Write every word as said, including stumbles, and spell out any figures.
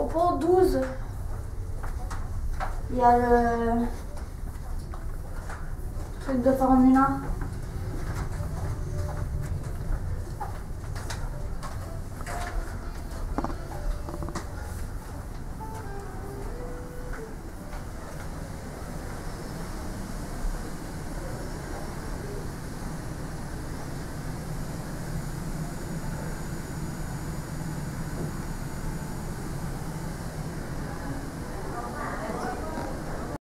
pour douze, il y a le truc de Formule un.